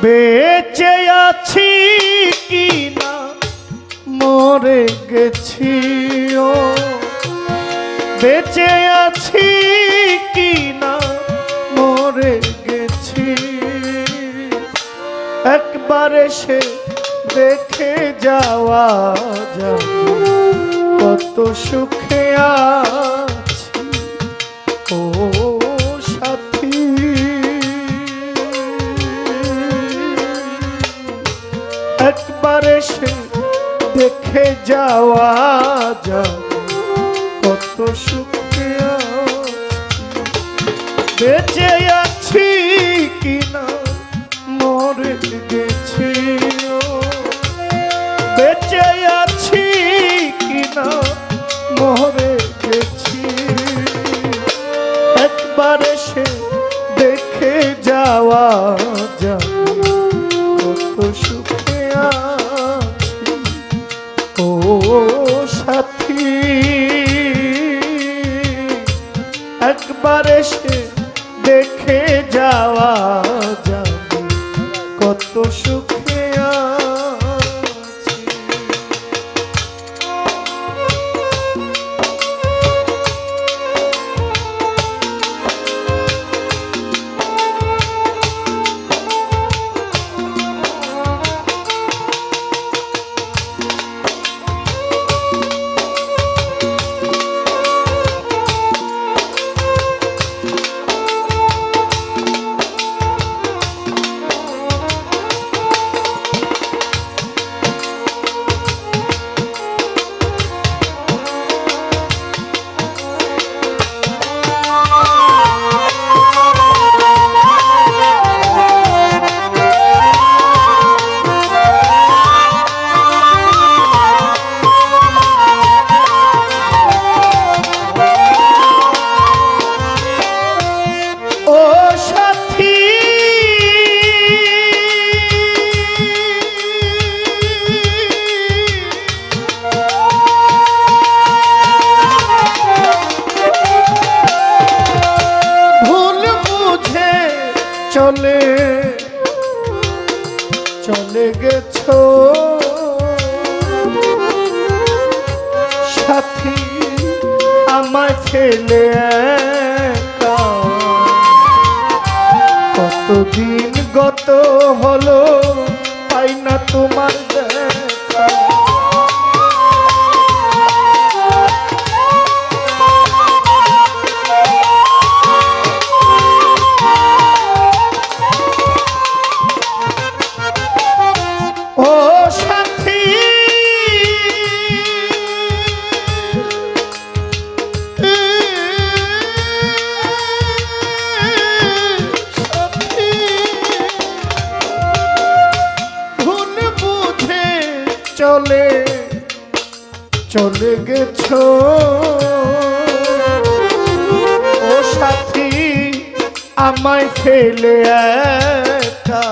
বেঁচে আছি কি না মরে গেছি ও বেঁচে আছি কি না মরে গেছি একবার এসে দেখে যাওয়া যাবে কত সুখে আছি ও সাথী একবার এসে দেখে যাওয়া যাবে কত সুখে আছি বেঁচে আছি কিনা মরে গেছি ও বেঁচে আছি কিনা মরে গেছি একবার এসে দেখে যাওয়া যাবে কত সুখে আছি ও সাথী একবার এসে দেখে যাওয়া যাবে কত সুখে আছি চলে চলে গেছো সাথী আমায় ফেলে একা কতদিন গত হলো পাই না তোমার দেখা চলে চলে গেছো ও সাথী আমায় ফেলে একা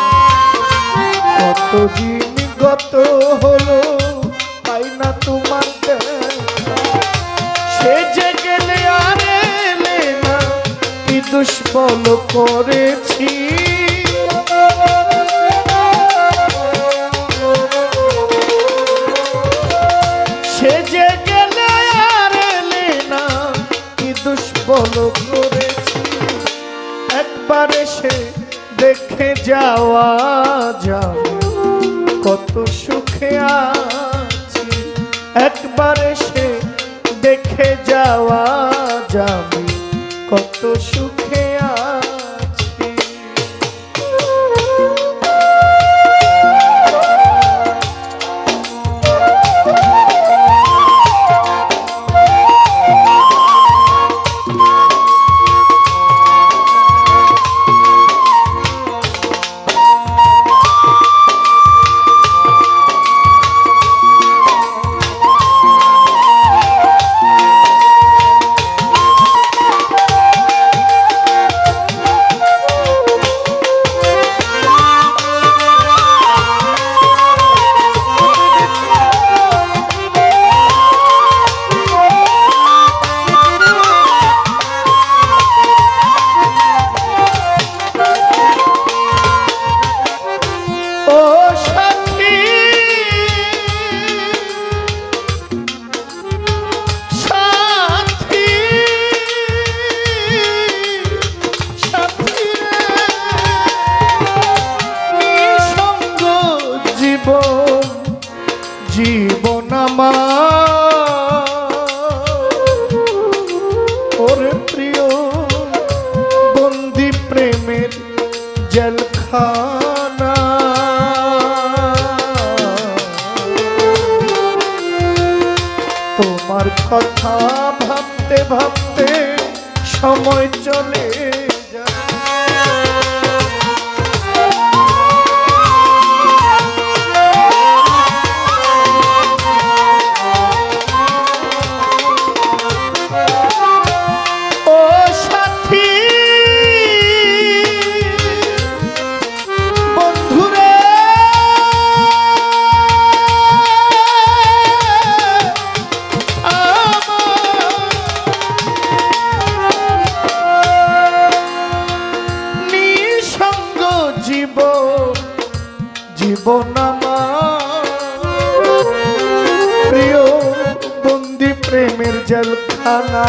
কতদিন গত হলো পাই না তোমার দেখা সে যে গেলে আর এলে না কি দুষ্ফল করেছি সে যে গেলে আর এলে না কি দুষ্ফল করেছি একবার এসে দেখে যাওয়া যাবে কত সুখে আছি একবার এসে দেখে যাওয়া যাবে কত সুখে আছি জেলখানা। তোমার কথা ভাবতে ভাবতে সময় চলে যায়। জীবন আমার প্রিয় বন্দি প্রেমের জেলখানা।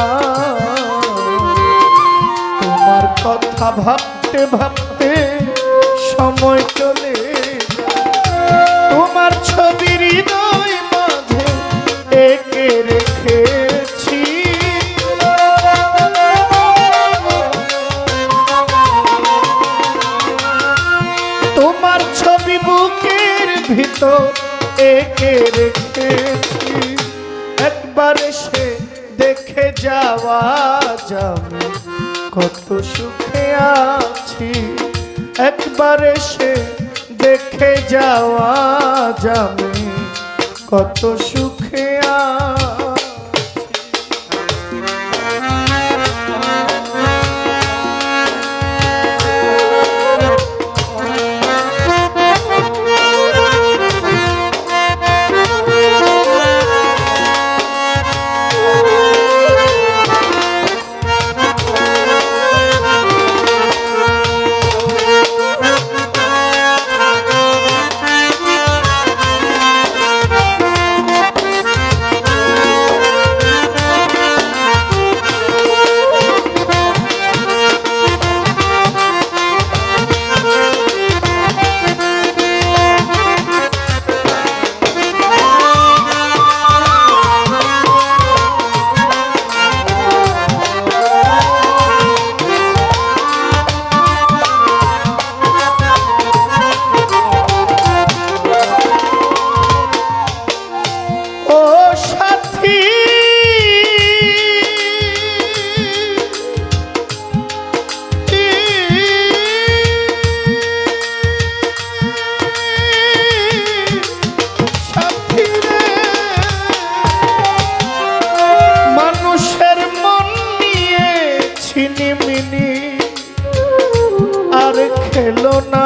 তোমার কথা ভাবতে ভাবতে সময় চলে যায়। তোমার ছবি হৃদয় মাঝে এঁকে রেখেছি। তোমার ছবি বুকের ভিতর এঁকে রেখেছি। একবার এসে দেখে যাওয়া যাবে কত সুখে আছি। একবার এসে দেখে যাওয়া যাবে কত সুখে আছি। আর খেলো না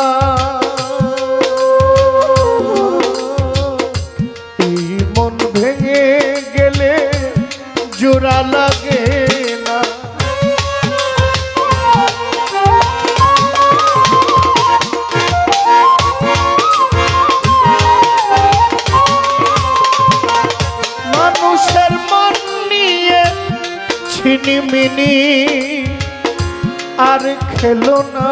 এই মন ভেঙে গেলে জোড়া লাগে না। মানুষের মন নিয়ে ছিনিমিনি আর খেলো না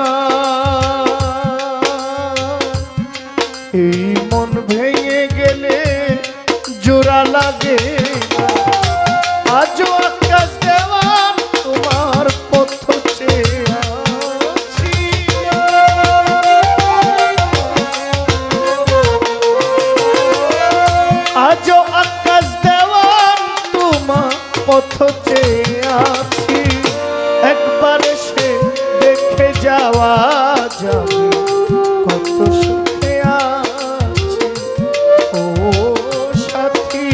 এই মন ভেঙে গেলে জোড়া লাগে না। আজও আকাশ দেওয়ান তোমার পথ চেয়ে আছি। আজও আকাশ দেওয়ান তোমার পথ চেয়ে আছি। একবার এসে দেখে যাওয়া যাবে কত সুখে আছি। ও সাথী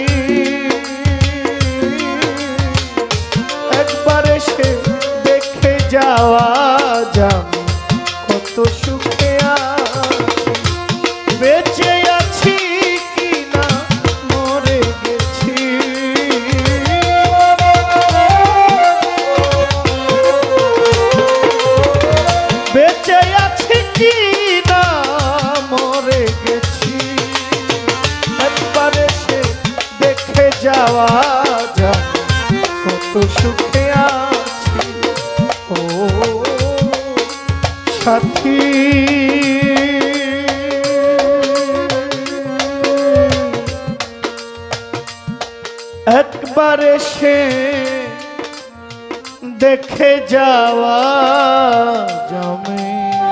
একবার এসে দেখে যাওয়া যাবে কত সুখে আছি। বেঁচে আছি কিনা মরে গেছি। বেঁচে আছি কি না মরে গেছি। একবার এসে দেখে যাওয়া যায় কত সুখে আছি। ও সাথী একবার এসে দেখে যাওয়া যাবে।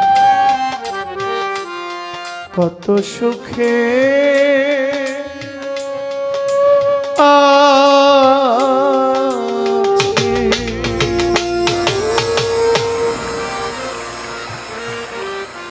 কত সুখে